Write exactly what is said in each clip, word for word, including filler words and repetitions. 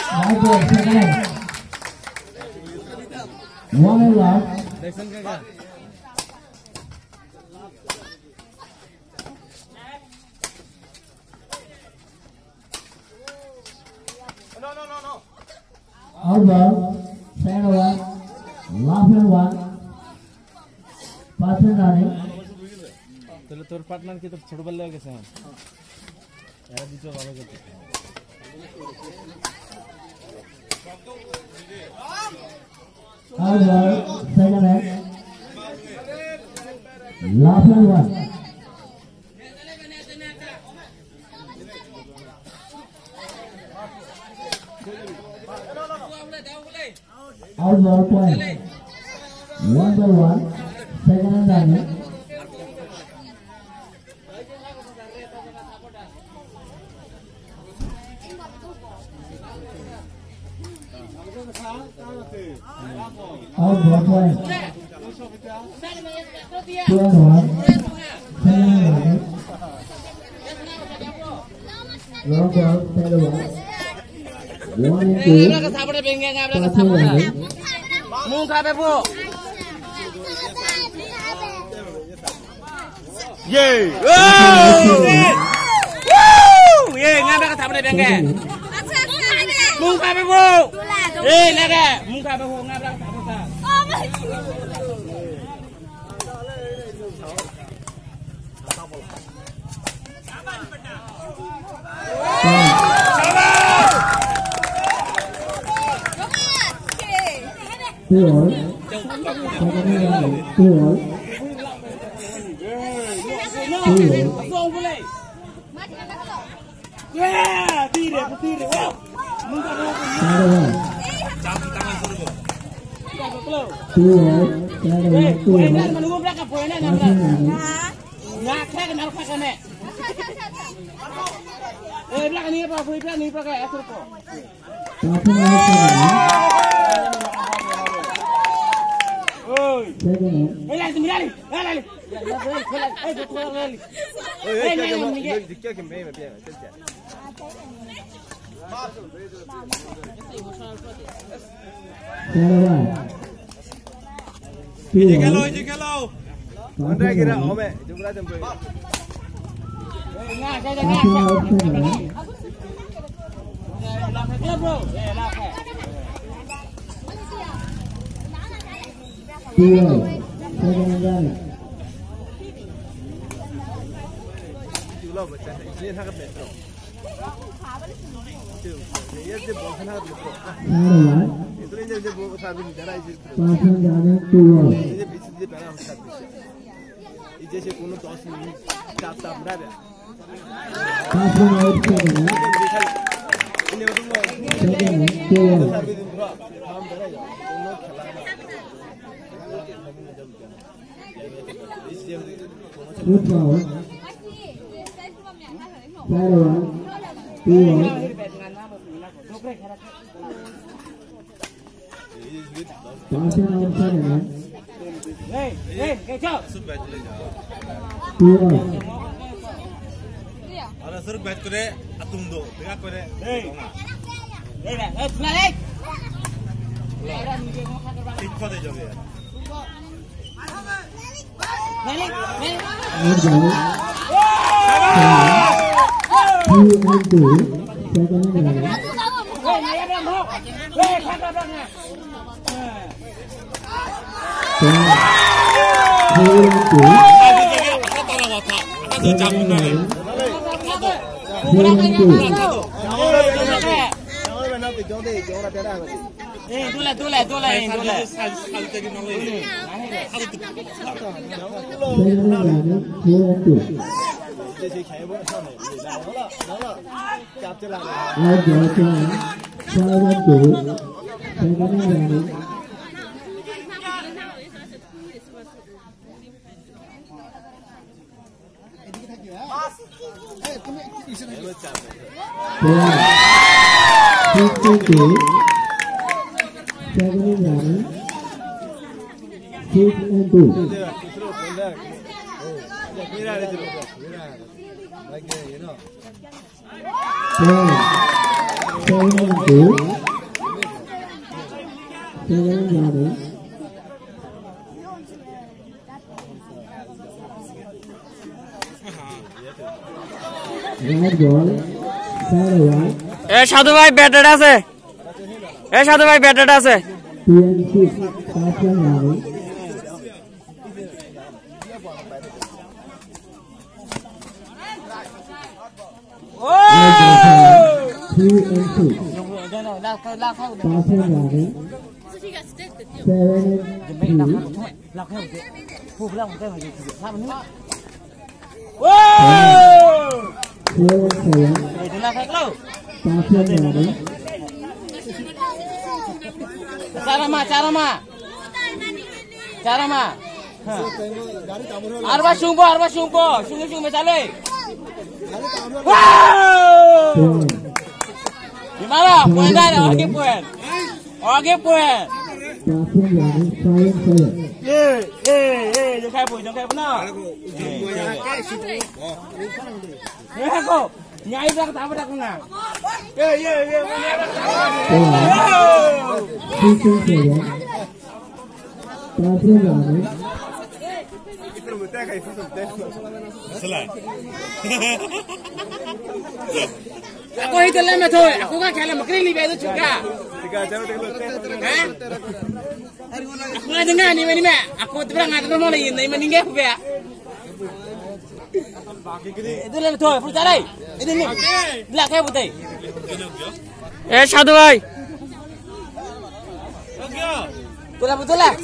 Right ball, second. One and left. No, no, no, no. Out ball, second one. Left and one. Person running. तो तोर partner की तो छोड़ बल्ले कैसे हैं यार बीचो वाला के Out ball, second hand. Left and one. Out ball point. One by one. Second hand running. Out ball point. Two and one. Second and running. Long ball, third one. One and two. Pass and running. Mung kha pe bu. Yeah. Woo! Woo! Yeah, ngam ka thap de beng ke. Mung kha pe bu. Eh, na ke. Mung kha pe bu ngam ka thap ta. Two all. Second and running. Two all. Two all. Yeah, tire, tire. Wow. Mung kha pe. Third one. Two all. Third one. Two all. Pass and running. Ngak kha ke nal kha ke ne. Eh, belakang ni apa? Free belakang ni pakai asal ko. Pass and running. Oi. Second hand. Eh, lari, lari, lari. Ya, ya, lari, lari. Eh, betul lari. Eh, ni ni ni. Dikya ke main main main. Third one. Two Ini all. kalau, ini kalau. Mana kira? Oh, me. Jumlah jumpa. Eh, ngak, ngak, ngak. Pass and out, second hand. Eh, lak ke bro. Eh, lak ke. Two all. Second and running. Jumlah macam ni. Ini nak metro. Ini je bukan nak metro. Third one. Itu ni je bukan sahaja ni. Jangan ini. Pass and running. Two all. Ini bisnis je pernah kita bisnis. Ini je kono dos ni tak tak berada. Pass and out, second hand. Ini betul lah. Second hand. Two all. Sahaja ni pura. Ham berada. Kono khala. Good foul. Third one. Two all. Pass and out, second hand. Hey, hey, kecap. Two all. Ada suruh bat kore, atum do, tengah kore. Hey, hey, hey, selesai. Ikut aja jadi. Balik, balik. Out ball. Two and two. Second and running. Hey, naya dah mau. Hey, kata dah. Three and two. Ada jadi apa tahu apa? Ada jamu nari. Three and two. Eh, dula, dula, dula, dula. Sekali tadi nol ini. Second and running. Four and two. Out ball point. Five and two. Second and running. Four. Six and two. Second and running. Six and two. Four. Seven and two. seven yardage. Right ball, side away. এ সাধু ভাই batted আছে এ সাধু ভাই batted আছে Two and six, pass one yardage. O Three and six, pass one yardage. Seven and three, O four and seven, এটা না থাকলো pass one yardage. চারামা চারামা চারামা আরবা শুনবো আরবা শুনবো শুনে শুনবে চালে Seven, gimana poin dah oke poin oke poin pass one yardage. Five and seven. eh eh eh jangan kayak poin jangan kayak benar eh aku nyai dah kata apa dah kena eh eh eh Six and seven, pass one yardage. Salah. aku itu lah macam aku kan kalau makan ni betul juga eh aku nggak dengar ni mana mak aku terang ada rumah lain ni mana nggak apa itu lah betul perlu cari itu ni belakang betul eh satu ay betul lah betul lah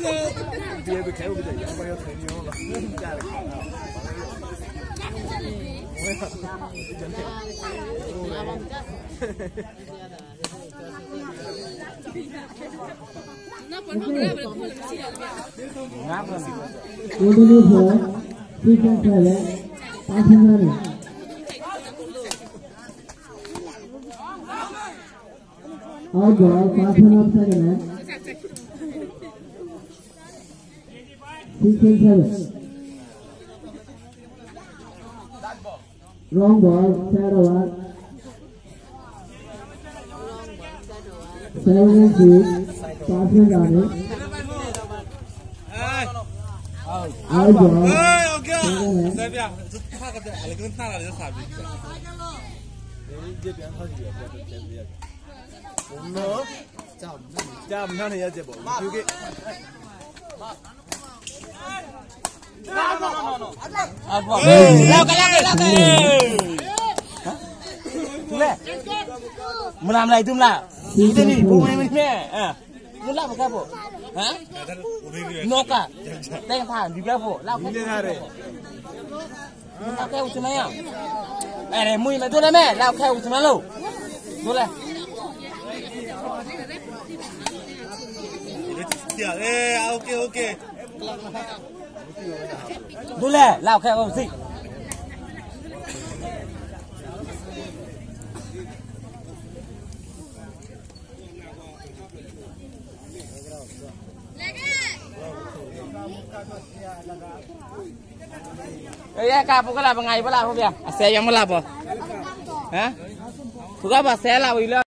Twenty-four, six and seven, pass one yardage. Out ball, pass one off second man. Six and seven. Wrong ball, side over. Seven and six, pass one yardage. Out ball, Eh, okey. second man. Saya biar. Kita kata, kalau kita nak ada sahaja. apa lakukan lakukan lakukan Tule. Mula mula itu mula. Itu ni, bukan ni ni. Ah. Mula bukan apa? Ha? Noka. Tengok tak, di berapa? Lakukan. Ini hari. Lakukan ucap mana? Eh, mui macam mana meh? Lakukan ucap mana lo? Boleh. Eh, okey okey. Boleh. Lakukan ucap. Eh ya kak, pukul apa ngai pula aku biar. Saya yang melap apa? Hah? Pukul apa saya lah,